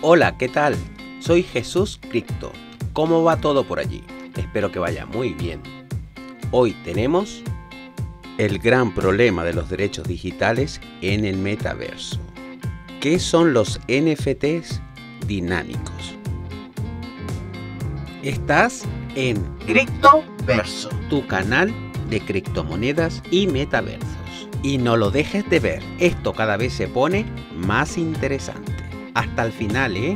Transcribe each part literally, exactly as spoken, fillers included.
Hola, ¿qué tal? Soy Jesús Cripto. ¿Cómo va todo por allí? Espero que vaya muy bien. Hoy tenemos el gran problema de los derechos digitales en el metaverso. ¿Qué son los N F Ts dinámicos? Estás en Criptoverso, tu canal de criptomonedas y metaversos. Y no lo dejes de ver, esto cada vez se pone más interesante. Hasta el final, ¿eh?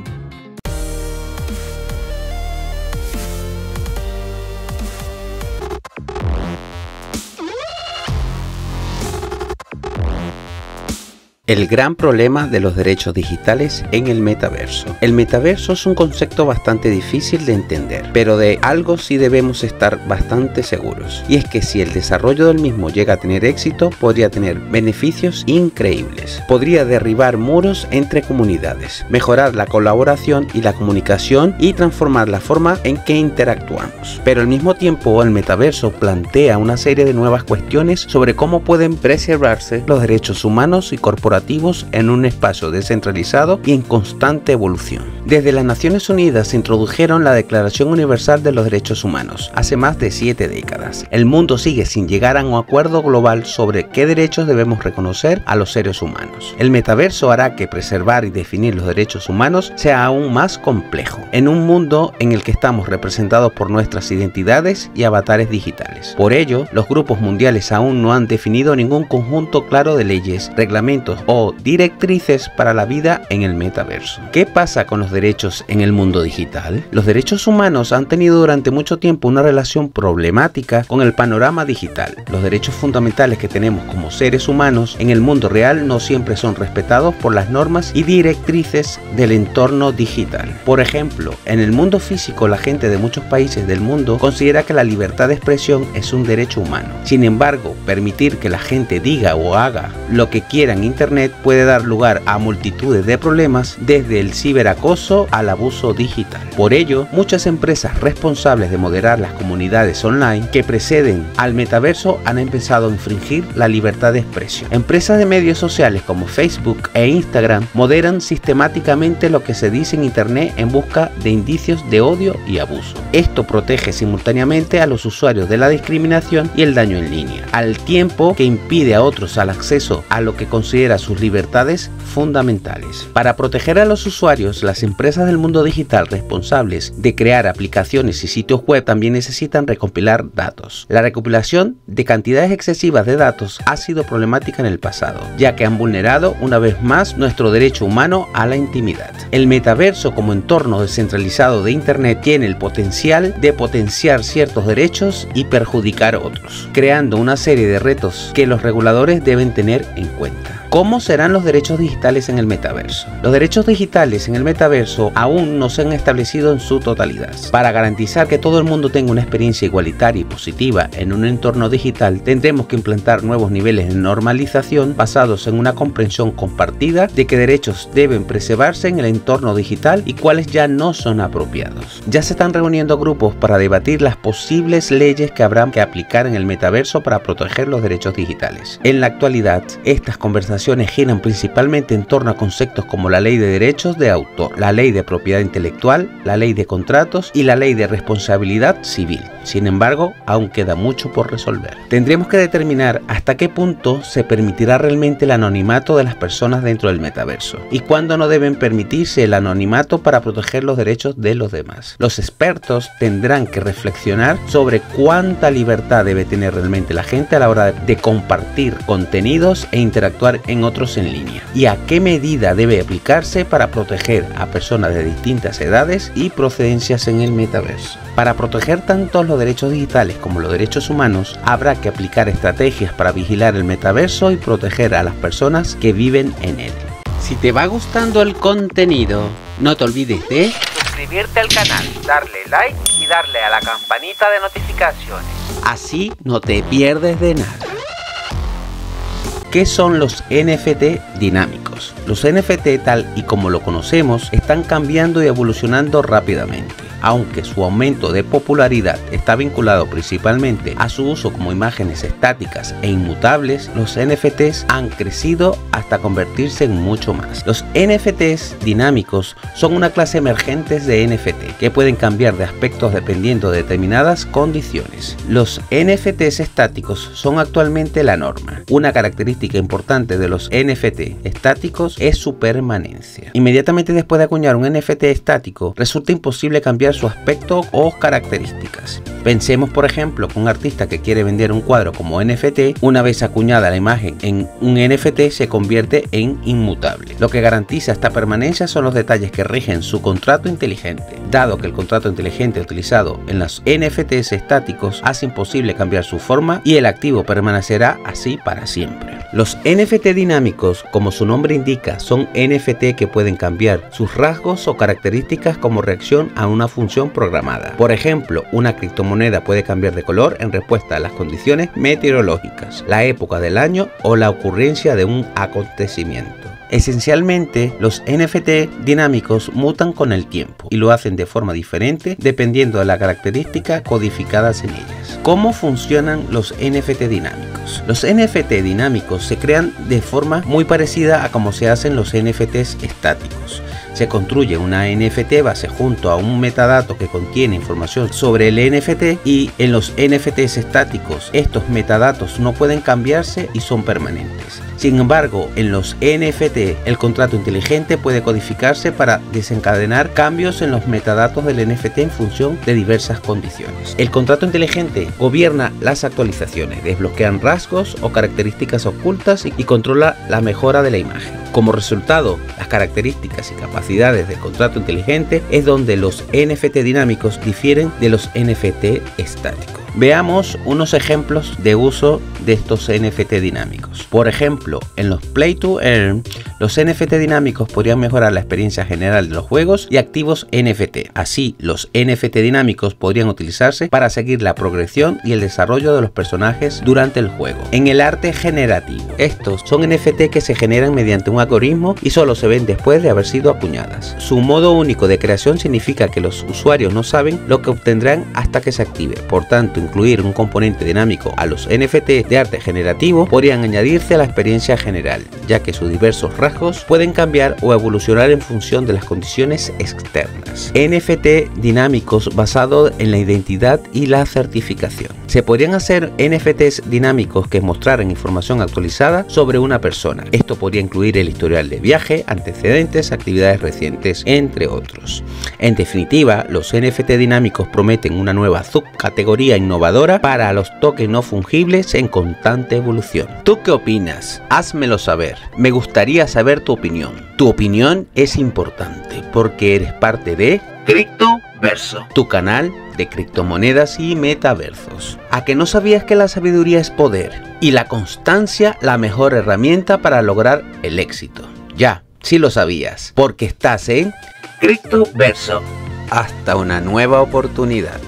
El gran problema de los derechos digitales en el metaverso. El metaverso es un concepto bastante difícil de entender, pero de algo sí debemos estar bastante seguros. Y es que si el desarrollo del mismo llega a tener éxito, podría tener beneficios increíbles. Podría derribar muros entre comunidades, mejorar la colaboración y la comunicación y transformar la forma en que interactuamos. Pero al mismo tiempo, el metaverso plantea una serie de nuevas cuestiones sobre cómo pueden preservarse los derechos humanos y corporativos en un espacio descentralizado y en constante evolución. Desde las Naciones Unidas se introdujeron la Declaración Universal de los Derechos Humanos hace más de siete décadas. El mundo sigue sin llegar a un acuerdo global sobre qué derechos debemos reconocer a los seres humanos. El metaverso hará que preservar y definir los derechos humanos sea aún más complejo, en un mundo en el que estamos representados por nuestras identidades y avatares digitales. Por ello, los grupos mundiales aún no han definido ningún conjunto claro de leyes, reglamentos o directrices para la vida en el metaverso. ¿Qué pasa con los derechos en el mundo digital? Los derechos humanos han tenido durante mucho tiempo una relación problemática con el panorama digital. Los derechos fundamentales que tenemos como seres humanos en el mundo real no siempre son respetados por las normas y directrices del entorno digital. Por ejemplo, en el mundo físico, la gente de muchos países del mundo considera que la libertad de expresión es un derecho humano. Sin embargo, permitir que la gente diga o haga lo que quiera en Internet puede dar lugar a multitudes de problemas, desde el ciberacoso al abuso digital. Por ello, muchas empresas responsables de moderar las comunidades online que preceden al metaverso han empezado a infringir la libertad de expresión. Empresas de medios sociales como Facebook e Instagram moderan sistemáticamente lo que se dice en Internet en busca de indicios de odio y abuso. Esto protege simultáneamente a los usuarios de la discriminación y el daño en línea, al tiempo que impide a otros el acceso a lo que considera sus libertades fundamentales. Para proteger a los usuarios, las empresas del mundo digital responsables de crear aplicaciones y sitios web también necesitan recopilar datos. La recopilación de cantidades excesivas de datos ha sido problemática en el pasado, ya que han vulnerado una vez más nuestro derecho humano a la intimidad. El metaverso como entorno descentralizado de Internet tiene el potencial de potenciar ciertos derechos y perjudicar otros, creando una serie de retos que los reguladores deben tener en cuenta. ¿Cómo serán los derechos digitales en el metaverso? Los derechos digitales en el metaverso aún no se han establecido en su totalidad. Para garantizar que todo el mundo tenga una experiencia igualitaria y positiva en un entorno digital, tendremos que implantar nuevos niveles de normalización basados en una comprensión compartida de qué derechos deben preservarse en el entorno digital y cuáles ya no son apropiados. Ya se están reuniendo grupos para debatir las posibles leyes que habrán que aplicar en el metaverso para proteger los derechos digitales. En la actualidad, estas conversaciones giran principalmente en torno a conceptos como la ley de derechos de autor, la ley de propiedad intelectual, la ley de contratos y la ley de responsabilidad civil. Sin embargo, aún queda mucho por resolver. Tendremos que determinar hasta qué punto se permitirá realmente el anonimato de las personas dentro del metaverso y cuándo no deben permitirse el anonimato para proteger los derechos de los demás. Los expertos tendrán que reflexionar sobre cuánta libertad debe tener realmente la gente a la hora de compartir contenidos e interactuar en otros en línea, y a qué medida debe aplicarse para proteger a personas de distintas edades y procedencias en el metaverso. Para proteger tanto los derechos digitales como los derechos humanos, habrá que aplicar estrategias para vigilar el metaverso y proteger a las personas que viven en él. Si te va gustando el contenido, no te olvides de suscribirte al canal, darle like y darle a la campanita de notificaciones. Así no te pierdes de nada. ¿Qué son los N F T dinámicos? Los N F T, tal y como lo conocemos, están cambiando y evolucionando rápidamente. Aunque su aumento de popularidad está vinculado principalmente a su uso como imágenes estáticas e inmutables, los N F Ts han crecido hasta convertirse en mucho más. Los N F Ts dinámicos son una clase emergente de N F T que pueden cambiar de aspectos dependiendo de determinadas condiciones. Los N F Ts estáticos son actualmente la norma. Una característica importante de los N F T estáticos es su permanencia. Inmediatamente después de acuñar un N F T estático, resulta imposible cambiar su aspecto o características. Pensemos, por ejemplo, que un artista que quiere vender un cuadro como N F T, una vez acuñada la imagen en un N F T, se convierte en inmutable. Lo que garantiza esta permanencia son los detalles que rigen su contrato inteligente. Dado que el contrato inteligente utilizado en los N F Ts estáticos hace imposible cambiar su forma y el activo permanecerá así para siempre. Los N F T dinámicos, como su nombre indica, son N F T que pueden cambiar sus rasgos o características como reacción a una función programada. Por ejemplo, una criptomoneda puede cambiar de color en respuesta a las condiciones meteorológicas, la época del año o la ocurrencia de un acontecimiento. Esencialmente, los N F T dinámicos mutan con el tiempo y lo hacen de forma diferente dependiendo de las características codificadas en ellas. ¿Cómo funcionan los N F T dinámicos? Los N F T dinámicos se crean de forma muy parecida a como se hacen los N F Ts estáticos. Se construye una N F T base junto a un metadato que contiene información sobre el N F T, y en los N F Ts estáticos estos metadatos no pueden cambiarse y son permanentes. Sin embargo, en los N F T el contrato inteligente puede codificarse para desencadenar cambios en los metadatos del N F T en función de diversas condiciones. El contrato inteligente gobierna las actualizaciones, desbloquean rasgos o características ocultas y controla la mejora de la imagen. Como resultado, las características y capacidades del contrato inteligente es donde los N F T dinámicos difieren de los N F T estáticos. Veamos unos ejemplos de uso de estos N F T dinámicos. Por ejemplo, en los Play to Earn, los N F T dinámicos podrían mejorar la experiencia general de los juegos y activos N F T. Así, los N F T dinámicos podrían utilizarse para seguir la progresión y el desarrollo de los personajes durante el juego. En el arte generativo, estos son N F T que se generan mediante un algoritmo y solo se ven después de haber sido acuñadas. Su modo único de creación significa que los usuarios no saben lo que obtendrán hasta que se active. Por tanto, incluir un componente dinámico a los N F T de arte generativo podrían añadirse a la experiencia general, ya que sus diversos rasgos pueden cambiar o evolucionar en función de las condiciones externas. N F T dinámicos basados en la identidad y la certificación. Se podrían hacer N F Ts dinámicos que mostraran información actualizada sobre una persona. Esto podría incluir el historial de viaje, antecedentes, actividades recientes, entre otros. En definitiva, los N F T dinámicos prometen una nueva subcategoría innovadora para los tokens no fungibles en constante evolución. ¿Tú qué opinas? Házmelo saber. Me gustaría saber tu opinión. Tu opinión es importante porque eres parte de Criptoverso, tu canal de criptomonedas y metaversos. ¿A que no sabías que la sabiduría es poder y la constancia la mejor herramienta para lograr el éxito? Ya, sí lo sabías, porque estás en Criptoverso. Hasta una nueva oportunidad.